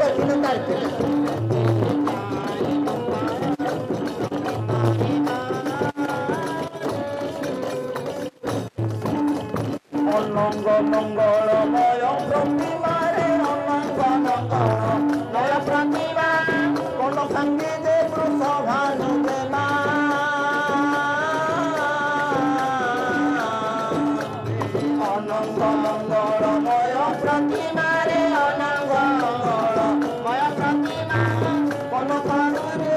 অনঙ্গ মঙ্গলময় প্রতিমারে অনঙ্গ মঙ্গলময় প্রতিমা কোন সঙ্গে যে বৃষভানু মা অনঙ্গ মঙ্গলময় প্রতিমারে অনঙ্গ মঙ্গলময় প্রতিমা কোন সঙ্গে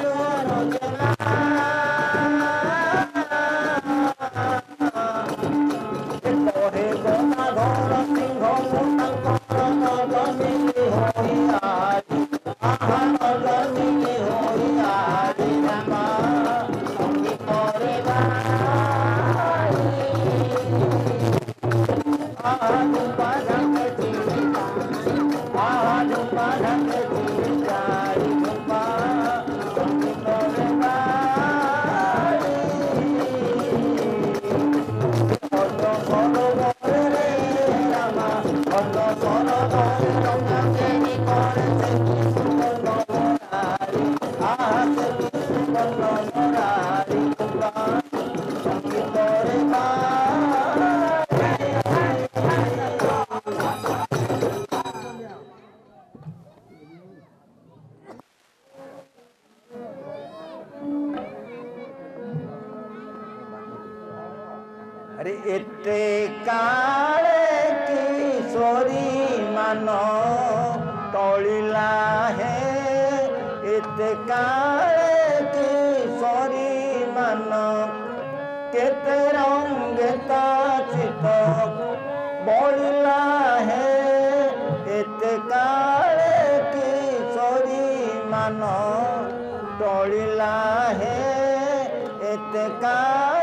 अरे एते काले किशोरी मान तोलिला है एते काले किशोरी मान केते रंगे चित बोलिला है एते काले किशोरी मान तोलिला है एते काले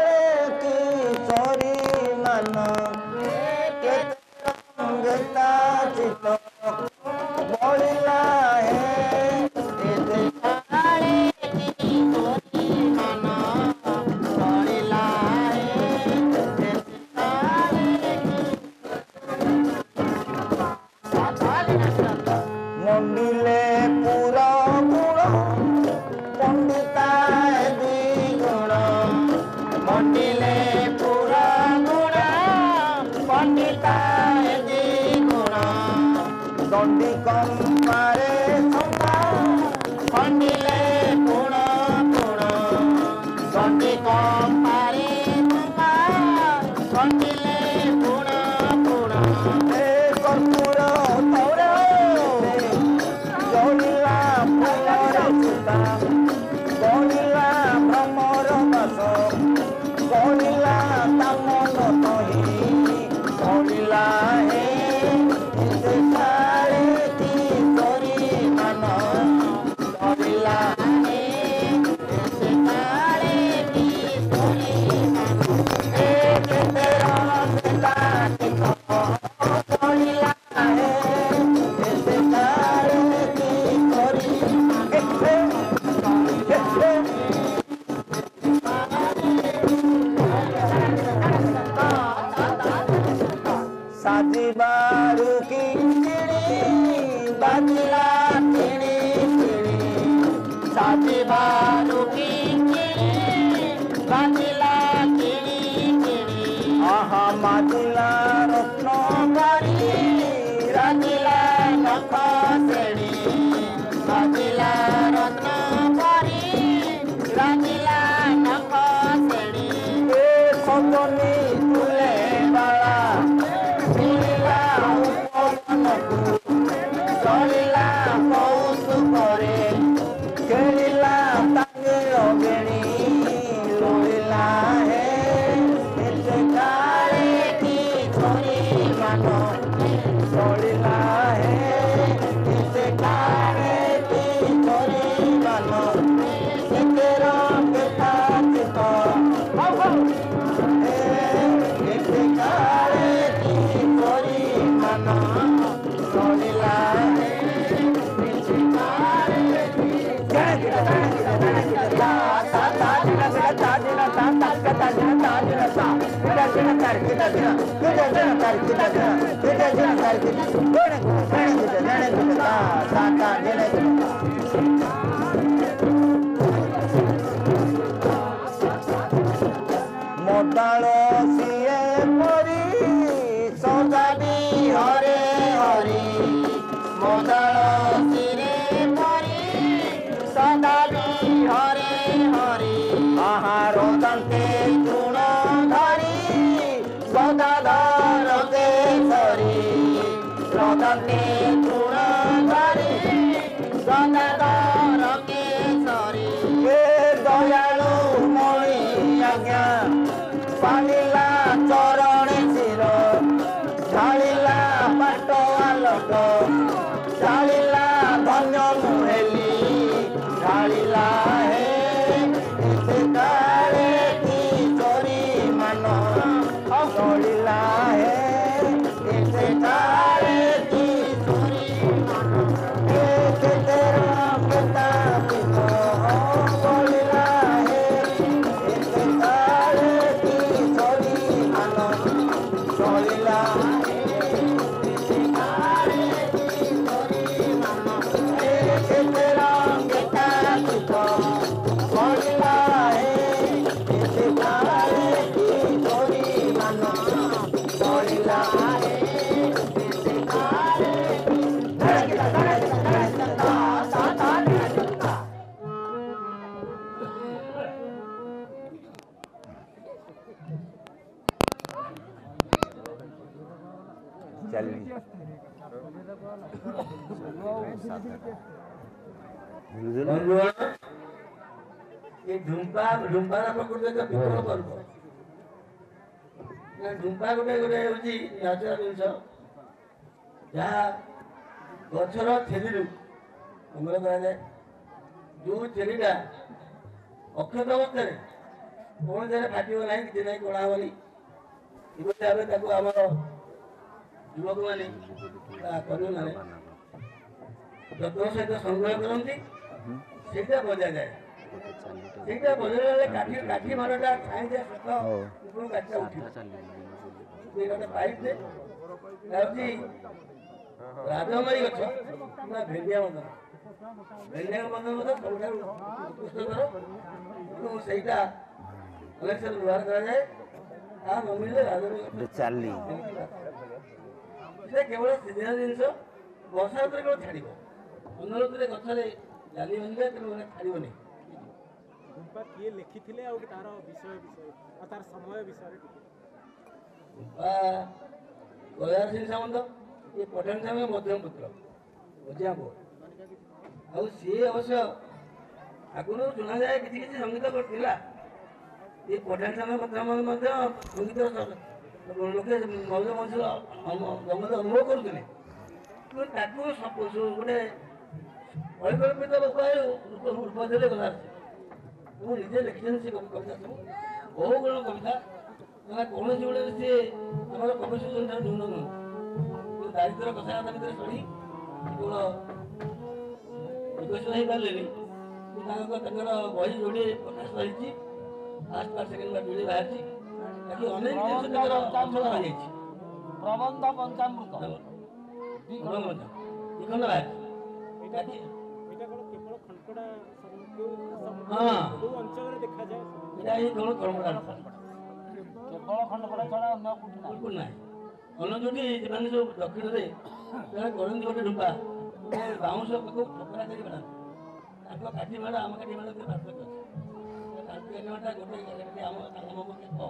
बोलिला है मंडिले पूरा गुण पंडिता द्विगुण मंडिले पूरा गुण पंडिता दंडी कंपारे पंडिले गुण गुण दंडी कंपारे पंडिले गुण गुण कर्पूर तौर जोड़िला फूलर सुता गणिला भ्रमर बस गणिला तामन तही गणिला हे बारू की बाजिला साथी बारू की बाजिला आहा माजिला रत्न बारी राजिला नख श्रेणी माजिला रत्न बारी राजिला नख श्रेणी सजनी तुले बाला चलिला कौसु करे खेलिला तांगेर बेणी लोलिला है एते काले की छोरी मान चलिला है एते काले की छोरी मान एते रंगता चित एते काले की छोरी मान चलिला kita ये ढुंपा प्रकृति एक विकल पर्व ढुंपा गोटे गोटे हूँ न्याचुराल जिनस जहाँ गचर थेली अमल कराए जो थेलीटा अक्षत अवस्था कौन जगह फाटो ना कि ना कड़ा हेनी ये आम युवक मैंने कर्ण मैंने जत्न सहित संग्रह करती से बजा जाए से बजाइले काठी मारटा छाई जाए सत ऊपर काठा उठे गोटे पाइप दे राजमारी गछ ना भेंडिया मदन सबुठ उत्कृष्टतर सहीटा कलेक्शन व्यवहार कराए ता न मिले राजमारी केवल सीजन जिनस वर्षा ऋतु केवल छाड़ अन्य ऋतु गचर जाली भांगे तेणु छाड़बनी किए लिखिथिले आ तार विषय आ तार समय विषय गयार सिंह सामंत ये पठान सामंत मध्यम पुत्र मझिया पुओ आ सी अवश्य आगुरी शुणा जाए कि संगीत करता ये पठान सामंत संगीत लोके मौज मौज जंगल अनुभव करुले गोटे परिकल्पित रूप देते गला निजे लिखिं से कविता सब बहु गुण कविता कौन गोटे सी आम कवि सूचन न्यून नुह दारिद्र कषायता भितर चढ़ी केवल विकसित हो पारे बही जोड़े प्रकाश रही फास्ट पार्ट सेकेंड पार्ट जोड़े बाहर बाकी अनेक जिन प्रबंध पंचामृत दिखंड बाहर सब दक्षिण में गोटे ढुंपा बाउंश ठोकरा कर काठी मेड़ आम काठी मेड़ पार्थक्य गोटे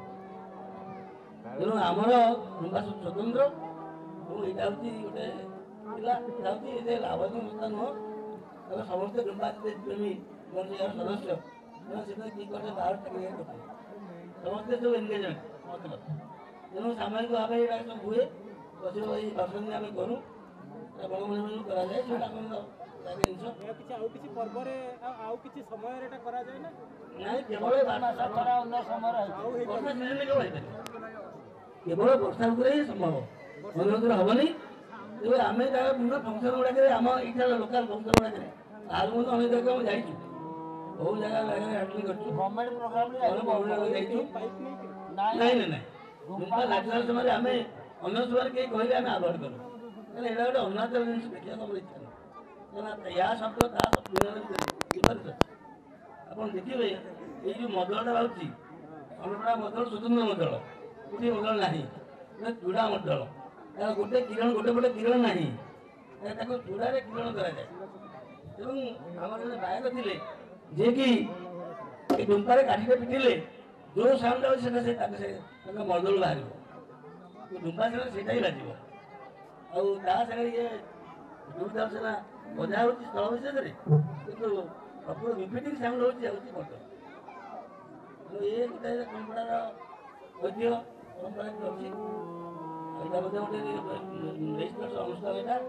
तेणु आमर ढुंपा स्वतंत्र यहाँ हूँ गोटे लाभवान संस्था नुह समस्त ढुंपा प्रेमी सदस्य कि बाहर चाकरी करते समस्ते सब एनगेजमेंट मतलब तेणु सामयिक भाव ये सब हुए बस दर्शन आम करूँ बणमणि कराए केवल वर्षा ऋतु ही संभव अन्य ऋतु हेनी तेज आम विभिन्न फंक्शन गुड़ाक आम ये लोकाल फंक्शन गुड़ाक आज अनेक जगह जाइए बहुत जगह हैंडलिंग कर नेचुराल समय आम अन्य समय कहीं कहले आम आभोड करूँ कहना यहाँ गोटे अरुणाचल जिन देखा मोर इच्छा नहीं या शब्द ता शब्द आप देखिए ये जो मदलटा बाहर अन्नपड़ा मदल स्वतंत्र मदल गोटे मदल ना चूड़ा मदल गोटे किरण गोटे पटे किरण ना चूड़ा किरण कराए आम जो गायक थे जे कि ढुंपारे काठीटे पिटिले जो साउंड आते मदल बाहर ढुंपा से ही बाज ये जो सीना बजा हो स्थल विशेष कि प्रकृत रिपीटिंग साउंड हो मदल ये गोटे परंपरार ऐतिह्य परंपरा अच्छी अनुष्ठान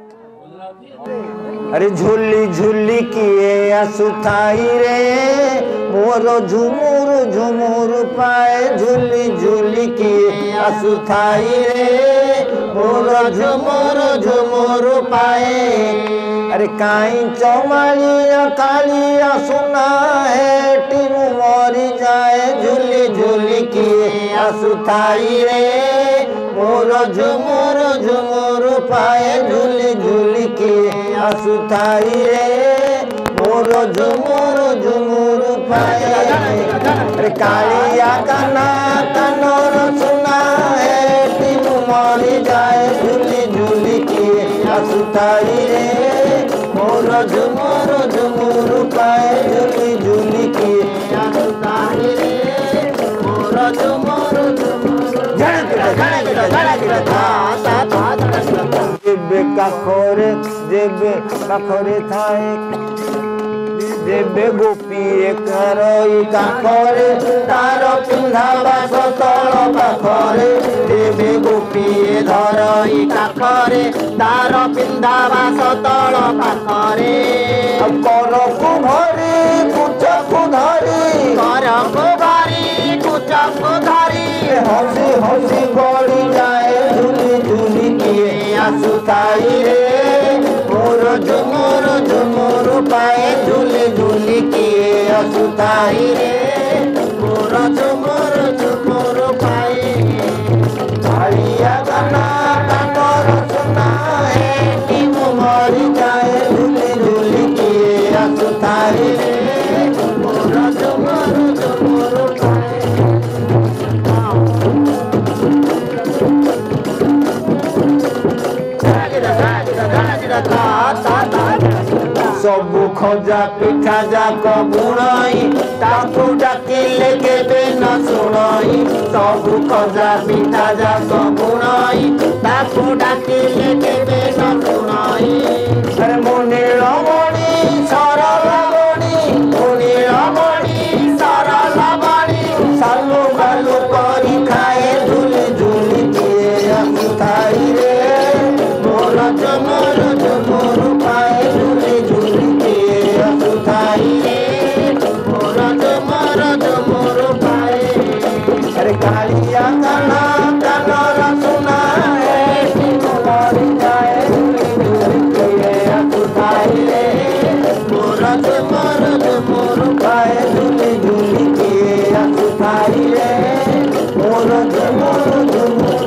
अरे झूली झूली किए आसुथाई रे मोर झुमुर झुमुर पाए झूली झूली किए आसुथाई रे मोर झुमुर झुमुर पाए अरे काई चौमालिया कालिया सुना है टीमू मरी जाए झूली झूली किए आसुथाई रे मोर झुमुर झुमुर पाए झूली झूली किए आसुथाई रे मोर झुमुर झुमुर पाए अरे कालिया काना कानर सुना है टीमू मरी जाए झूली झूली किए आसुथाई रे मोर झुमुर झुमुर पाए झूली झूली किए आसुथाई रे मोर झुमुर झुमुर झड़ गिरा था जेबे काखरे थाए जेबे गोपीए करई काखरे तार पिंधा बास तल पाखरे जेबे गोपीए धरई काखरे तार पिंधा बास तल पाखरे करकु भरी कुचकु धरी कुचकु धरी हसी हसी गड़ी जाए झुली झुली किए आसुताई रे मोर झुमुर पाए झुली झुली किए आसुताई रे मोर झुमुर पाए भाड़िया गाना कानर सुनाए कि मरी जाए झुली झुली किए आसुताई रे मोर झुमुर पाए सबु खजा पिठा जाक बुणाई ताकू डाकिले केबे न सुनाई सबु खजा पिठा जाक बुणाई ताकू डाकिले केबे न सुनाई अरे मुनि रमणी सरल बणी मुनि रमणी सरल बणी सालू बालू करी खाए झुली झुली किए आसुताई रे मोर झुमुर पाए झुली झुली किए आसुताई रे मोर झुमुर पाए अरे कालिया गाना कानर सुनाए मरी जाए झुली झुली किए आसुताई रे मोर झुमुर पाए झुली झुली किए आसुताई रे मोर झुमुर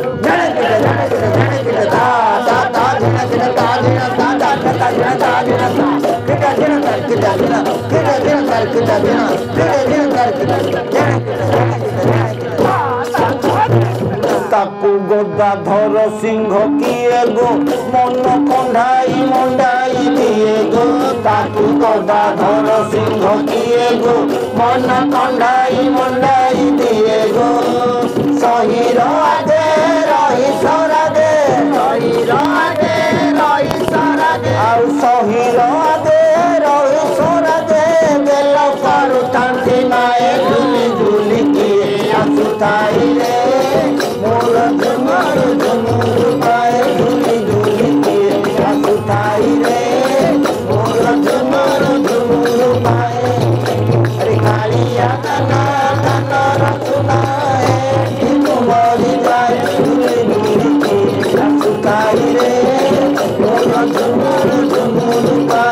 ताकू गदाधर सिंह किए गो मन कंधाई मंडाई दिए गो ताकू गदाधर सिंह किए गो मन कंधाई मंडाई दिए गो सही राधे रही सराधे सही राधे रही सराधे आउ सही राधे रही सराधे बेल करू तांती माए झुली झुली किए आसुताई रे मोर झुमुर पाए झुली झुली किए आसुताई रे मोर झुमुर पाए अरे कालिया गाना कानर सुनाए मरी जाए झुली झुली किए आसुताई रे मोर झुमुर पाए